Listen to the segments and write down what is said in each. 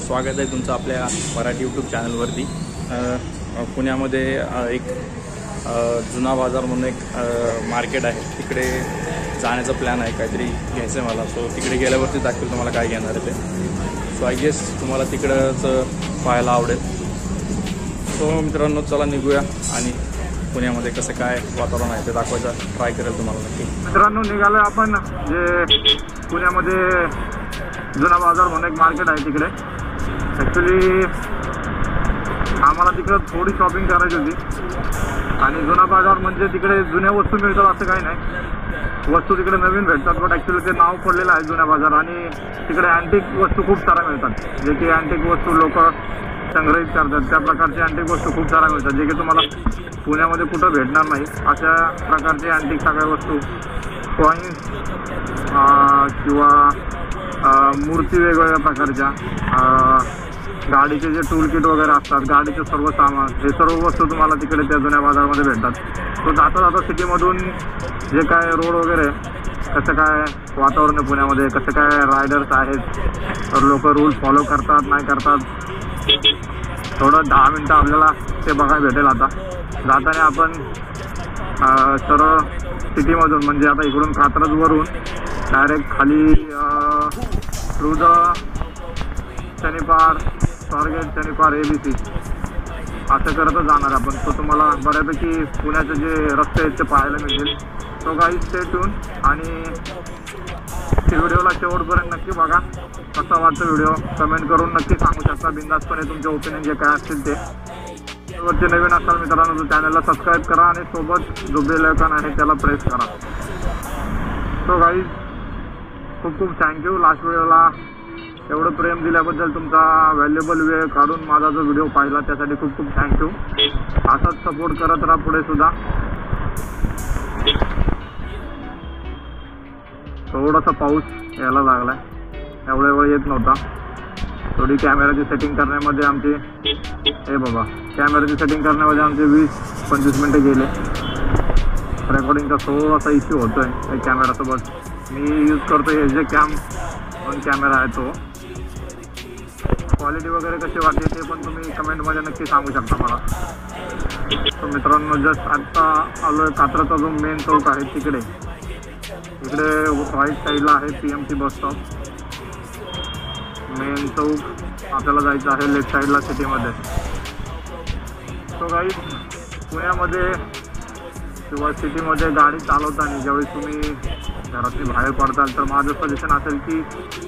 स्वागत आहे तुमचं आपल्या मराठी यूट्यूब चॅनलवरती। पुण्यामध्ये एक जुना बाजार म्हणून एक मार्केट आहे, तिकडे जाण्याचा प्लॅन आहे, काहीतरी घ्यायचं आहे मला। सो तिकडे गेल्यावरती दाखवेल तुम्हाला काय घेणार आहे ते। सो आय गेस तुम्हाला तिकडंच पाहायला आवडेल। सो मित्रांनो चला निघूया आणि पुण्यामध्ये कसं काय वातावरण आहे ते दाखवायचा ट्राय करेल तुम्हाला नक्की। मित्रांनो निघालो आपण जे पुण्यामध्ये जुना बाजार म्हणून एक मार्केट आहे तिकडे। ॲक्च्युली आम्हाला तिकडे थोडी शॉपिंग करायची होती आणि जुना बाजार म्हणजे तिकडे जुन्या वस्तू मिळतात असं काही नाही, वस्तू तिकडे नवीन भेटतात। बट ॲक्च्युली ते नाव पडलेलं आहे जुना बाजार आणि तिकडे अँटिक वस्तू खूप साऱ्या मिळतात, जे की अँटिक वस्तू लोक संग्रहित करतात। त्या प्रकारचे अँटिक वस्तू खूप साऱ्या मिळतात, जे की तुम्हाला पुण्यामध्ये कुठं भेटणार नाही। अशा प्रकारचे अँटिक सगळ्या वस्तू, कॉईन्स किंवा मूर्ती वेगवेगळ्या प्रकारच्या, गाडीचे जे टूल किट वगैरे असतात, गाडीचे सर्व सामान, हे सर्व वस्तू तुम्हाला तिकडे त्या जुन्या बाजारामध्ये भेटतात। तो जाता जाता सिटीमधून जे काय रोड वगैरे कसं काय वातावरण आहे पुण्यामध्ये, कसं काय रायडर्स आहेत, लोक रूल फॉलो करतात नाही करतात, थोडं 10 मिनटं आपल्याला ते बघायला भेटेल। आता जाताना आपण सरळ सिटीमधून म्हणजे आता इकडून कात्रजवरून डायरेक्ट खाली थ्रू द शनिवार स्वारगेट शनिवार ABC असं करतच जाणार आपण। तो तुम्हाला बऱ्यापैकी पुण्याचे जे रस्ते आहेत ते पाहायला मिळतील। तो गाईज स्टे ट्यून आणि व्हिडिओला शेवटपर्यंत नक्की बघा। कसा वाटतं व्हिडिओ कमेंट करून नक्की सांगू शकता बिंदासपणे तुमचे ओपिनियन जे काय असतील ते। वरती नवीन असाल मित्रांनो तर चॅनलला सबस्क्राईब करा आणि सोबत जो बेल आयकॉन आहे त्याला प्रेस करा। सो गाईज खूप खूप थँक्यू लास्ट व्हिडिओला एवढं प्रेम दिल्याबद्दल, तुमचा व्हॅल्युएबल वेळ काढून माझा जो व्हिडिओ पाहिला त्यासाठी खूप खूप थँक्यू। असाच सपोर्ट करत राहा पुढे सुद्धा। थोडासा पाऊस यायला लागलाय, एवढ्या वेळ येत नव्हता। थोडी कॅमेराची सेटिंग करण्यामध्ये आमची कॅमेराची सेटिंग करण्यामध्ये आमचे 20-25 मिनटं गेले। रेकॉर्डिंगचा थोडासा इश्यू होतोय त्या कॅमेरासोबत। मी यूज करतो हे कॅम ऑन कॅमेरा आहे तो। क्वालिटी वगैरे कशी वाटते ते पण तुम्ही कमेंटमध्ये नक्की सांगू शकता मला। तर मित्रांनो जस्ट आत्ता आलो आहे कात्रजचा जो मेन चौक आहे तिकडे। इकडे राईट साईडला आहे PMC बस स्टॉप। मेन चौक आपल्याला जायचं आहे लेफ्ट साईडला सिटीमध्ये। सो गाईज पुण्यामध्ये किंवा सिटीमध्ये गाडी चालवताना ज्यावेळी तुम्ही घरातून बाहेर पडताल तर माझं सजेशन असेल की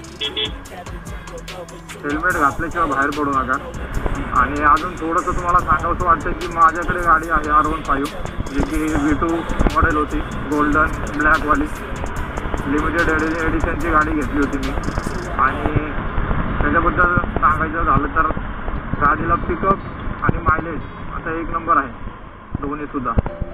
हेल्मेट घातल्याशिवाय बाहेर पडू नका। आणि अजून थोडंसं तुम्हाला सांगावंसं वाटतं की माझ्याकडे गाडी आहे R15 जी की V2 मॉडेल होती, गोल्डन ब्लॅकवाली लिमिटेड एडिशनची गाडी घेतली होती मी। आणि त्याच्याबद्दल सांगायचं झालं तर गाडीला पिकअप आणि मायलेज आता 1 नंबर आहे दोन्हीसुद्धा।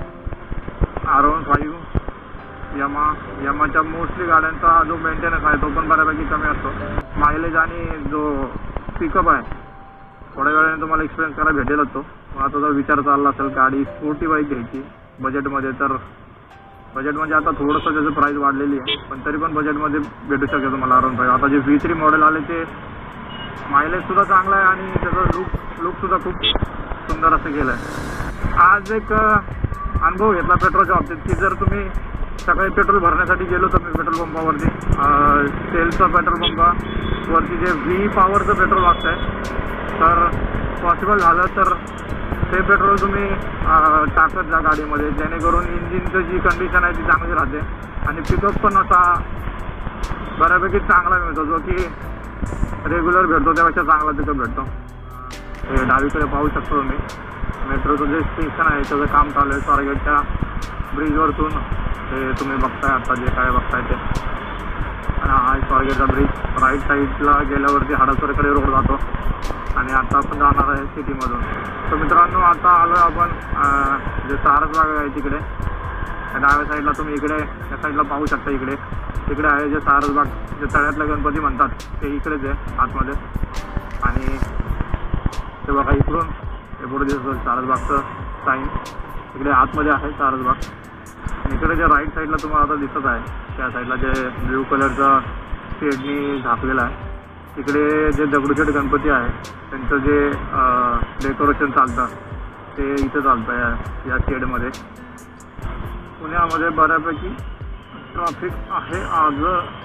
R15 यमाच्या मोस्टली गाड्यांचा जो मेंटेनन्स आहे तो पण बऱ्यापैकी कमी असतो। मायलेज आणि जो पिकअप आहे थोड्या वेळाने तुम्हाला एक्सपिरियन्स करायला भेटेलच तो। आता जर विचार चालला असेल गाडी स्पोर्टी बाईक घ्यायची बजेटमध्ये, तर बजेट म्हणजे आता थोडंसं त्याचं प्राईस वाढलेली आहे पण तरी पण बजेटमध्ये भेटू शकते तुम्हाला R15। आता जे V3 मॉडेल आले ते मायलेजसुद्धा चांगला आहे आणि त्याचा लुकसुद्धा खूप सुंदर असं केलं आहे। आज एक अनुभव घेतला पेट्रोलच्या बाबतीत की जर तुम्ही सकाळी पेट्रोल भरण्यासाठी गेलो तर मी पेट्रोल पंपावरती सेलचं पेट्रोल पंपावरती जे V पॉवरचं पेट्रोल असतं आहे, तर पॉसिबल झालं तर ते पेट्रोल तुम्ही टाकत जा गाडीमध्ये, जेणेकरून इंजिनचं जी कंडिशन आहे ती चांगली राहते आणि पिकअप पण असा बऱ्यापैकी चांगला मिळतो, जो की रेग्युलर भेटतो त्यापेक्षा चांगला पिकअप भेटतो। हे डावीकडे पाहू शकतो तुम्ही मेट्रोचं जे स्टेशन आहे त्याचं काम चालू आहे स्वारगेटच्या ब्रिजवरतून। हे तुम्ही बघताय आता जे काय बघताय ते। आणि हा स्वारगेटचा ब्रिज राईट साईडला गेल्यावरती हडपसरकडे रोड जातो आणि आता आपण जाणार आहे सिटीमधून। तर मित्रांनो आता आलो आपण जे सारसबाग आहे तिकडे, डाव्या साईडला तुम्ही इकडे या साईडला पाहू शकता। तिकडे आहे जे सारसबाग, जे तळ्यातला गणपती म्हणतात ते इकडेच आहे आतमध्ये। आणि ते बघा इकडून हे पुढे दिसतं सारसबागचं साईन, इकडे आतमध्ये आहे सारसबाग। इकडे जे राईट साईडला तुम्हाला आता दिसत आहे त्या साईडला जे ब्ल्यू कलरचं शेडनी झाकलेलं आहे इकडे जे दगडूशेठ गणपती आहे त्यांचं जे डेकोरेशन चालतं ते इथं चालतं या शेडमध्ये. पुण्यामध्ये बऱ्यापैकी ट्रॅफिक आहे आज.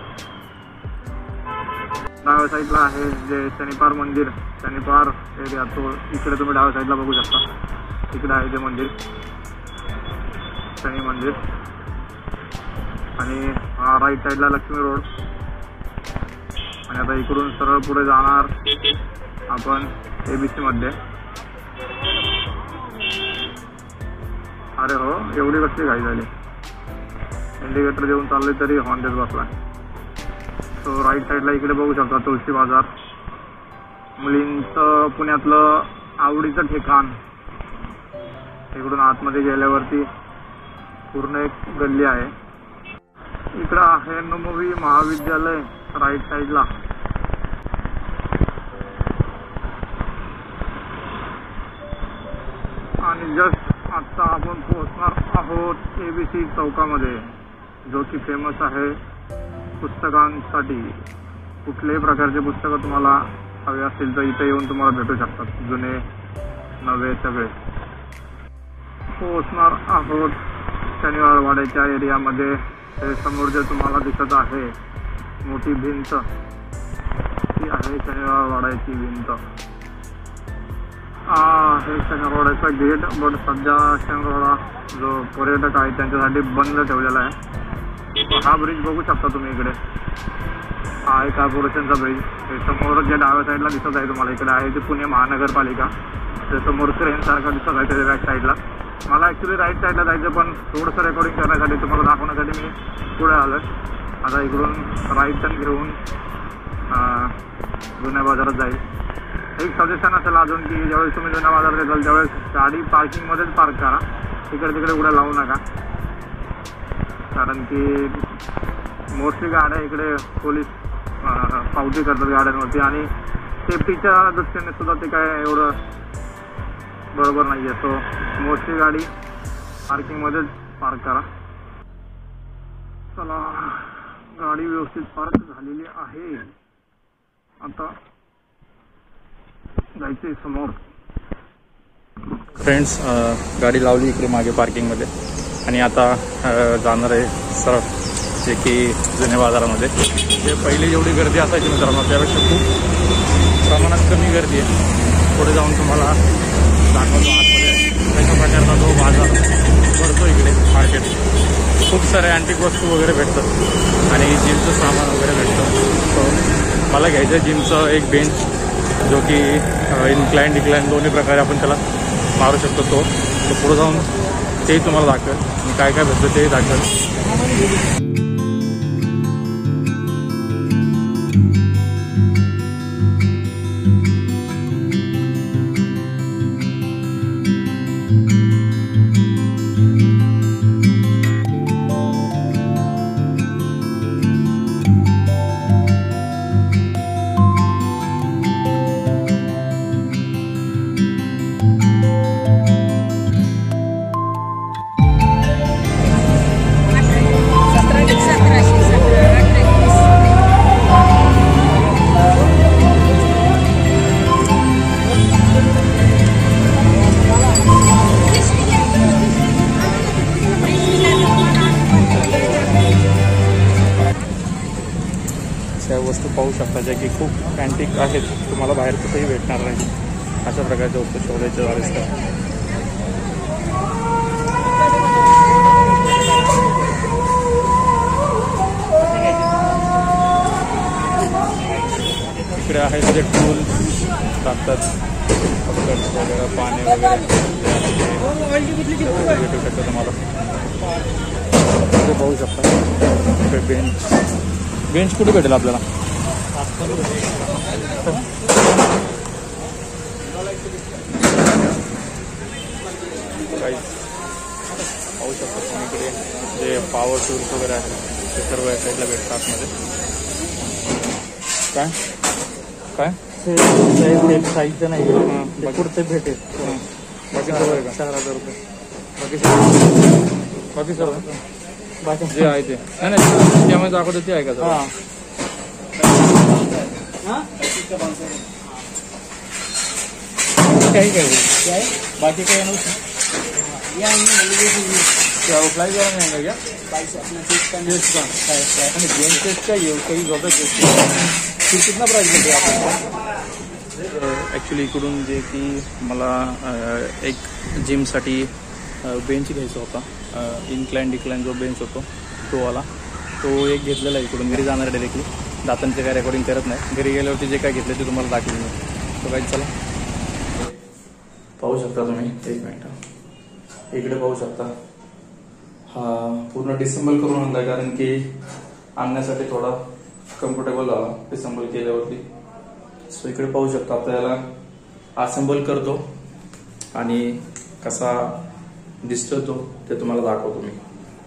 डाव्या साईडला आहे जे शनिवार मंदिर, शनिवार एरिया, तो इकडे तुम्ही डाव्या साईडला बघू शकता. इकडे आहे ते मंदिर, शनी मंदिर. आणि राईट साईडला लक्ष्मी रोड. आणि आता इकडून सरळ पुढे जाणार आपण ABC मध्ये. अरे हो, एवढी कसली घाई झाली. इंडिकेटर देऊन चालले तरी हॉर्न देत बसला. सो राईट साईडला इकडे बघू शकता तुळशी बाजार, मुलींचं पुण्यातलं आवडीचं ठिकाण. इकडून आतमध्ये गेल्यावरती पूर्ण एक गल्ली आहे. इकडं आहे नमोवी महाविद्यालय राईट साईडला. आणि जस्ट आता आपण पोहोचणार आहोत ABC चौकामध्ये, जो की फेमस आहे पुस्तकांसाठी. कुठल्याही प्रकारचे पुस्तकं तुम्हाला हवे असतील तर इथे येऊन तुम्हाला भेटू शकतात, जुने नवे सगळे. पोहोचणार आहोत शनिवार वाड्याच्या एरियामध्ये. हे समोर जे तुम्हाला दिसत आहे मोठी भिंत, ती आहे शनिवार वाड्याची भिंत. हे शनिवारवाड्याचा गेट, बट सध्या शनिवारवाडा जो पर्यटक आहे त्यांच्यासाठी बंद ठेवलेला आहे. हा ब्रिज बघू शकता तुम्ही इकडे. हा आहे कॉर्पोरेशनचा ब्रिज. हे समोर जे डाव्या साईडला दिसत आहे तुम्हाला, इकडे आहे ते पुणे महानगरपालिका. ते समोर क्रेनसारखा दिसत आहे त्याच्या बॅक साईडला. मला ॲक्च्युली राईट साईडला जायचं, पण थोडंसं रेकॉर्डिंग करण्यासाठी तुम्हाला दाखवण्यासाठी मी पुढे आलो. आता इकडून राईट टर्न घेऊन जुन्या बाजारात जाईल. एक सजेशन असेल अजून की ज्यावेळेस तुम्ही जुन्या बाजारात येताल त्यावेळेस गाडी पार्किंगमध्येच पार्क करा, तिकडे तिकडे उड्या लावू नका. कारण की मोस्टली गाड्या इकडे पोलीस पावती करतात गाड्यांवरती, आणि सेफ्टीच्या दृष्टीने सुद्धा ते काय एवढं बरोबर नाही आहे. सो मोस्टली गाडी पार्किंगमध्येच पार्क करा. चला, गाडी व्यवस्थित पार्क झालेली आहे. आता जायचे समोर. फ्रेंड्स, गाडी लावली इकडे मागे पार्किंगमध्ये आणि आता जाणार आहे सरळ जे की जुन्या बाजारामध्ये. जे पहिली जेवढी गर्दी असायची मित्रांनो त्यापेक्षा खूप प्रमाणात कमी गर्दी आहे. पुढे जाऊन तुम्हाला दाखवतो आतमध्ये कशा प्रकारचा तो बाजार भरतो इकडे मार्केट. खूप सारे अँटिक वस्तू वगैरे भेटतात आणि जिमचं सामान वगैरे भेटतं. सो मला घ्यायचं आहे जिमचं एक बेंच, जो की इन्क्लाइन डिक्लाइन दोन्ही प्रकारे आपण त्याला मारू शकतो. तो पुढे जाऊन तेही तुम्हाला दाखवेल आणि काय काय भेटतं तेही दाखवेल. वस्तू पाहू शकता ज्या की खूप अँटिक आहेत, तुम्हाला बाहेर कुठेही भेटणार नाही. अशा प्रकारच्या वस्तू शोधायच्या झालेस का. इकडे आहेत जे टूल टाकतात वगैरे, पाणी वगैरे भेटू शकतं तुम्हाला. पाहू शकता बेंच कुठे भेटेल आपल्याला. पाहू शकता तुम्ही इकडे जे पॉवर टूल्स वगैरे आहेत ते सर्व या साईडला भेटतात आतमध्ये. काय काय साईजचं नाही पुढचं भेटेल. बाकी सर्व आहे का. 4,000 रुपये बाकी सर्व बाकी जे आहे ते नाही त्यामध्ये दाखवतं ते आहे का. इसका 500 क्या है क्या है बाकी क्या है या क्या वो फ्लाई वाला नहीं आएगा क्या बाईस अपना चेस्ट का चेस्ट का आणि जेंट्स चेस्ट का ये काही झोपा चेस्ट फिर कितना प्राइस मिळते आपल्याला ॲक्च्युली इकडून जे की मला एक जिमसाठी बेंच घ्यायचा होता इन्क्लाइन डिक्लाइन जो बेंच होतो तो वाला तो एक घेतलेला आहे इकडून घरी जाणार डायरेक्टली दातांचे काय रेकॉर्डिंग करत नाही घरी गेल्यावरती जे काय घेतलं ते तुम्हाला दाखवेल मी तो काही चला पाहू शकता तुम्ही एक मिनिट इकडे पाहू शकता हा पूर्ण डिसेंबल करून आणलाय कारण की आणण्यासाठी थोडा कम्फर्टेबल झाला डिसेंबल केल्यावरती सो इकडे पाहू शकता आपल्याला असेंबल करतो आणि कसा दिसतो तो ते तुम्हाला दाखवतो मी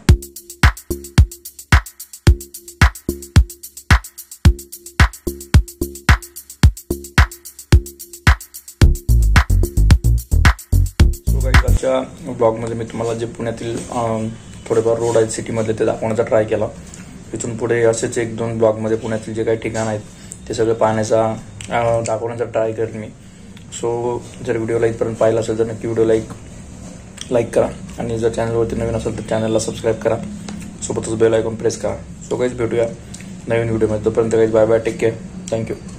आजच्या ब्लॉगमध्ये मी तुम्हाला जे पुण्यातील थोडेफार रोड आहेत सिटीमधले ते दाखवण्याचा ट्राय केला इथून पुढे असेच 1-2 ब्लॉगमध्ये पुण्यातील जे काही ठिकाण आहेत ते सगळे पाहण्याचा दाखवण्याचा ट्राय करेन मी सो जर व्हिडिओला इथपर्यंत पाहिला असेल तर नक्की व्हिडिओ लाईक करा आणि जर चॅनलवरती नवीन असेल तर चॅनलला सबस्क्राईब करा सोबतच बेल आयकॉन प्रेस करा सो काहीच भेटूया नवीन व्हिडिओमध्ये तोपर्यंत काहीच bye bye take care thank you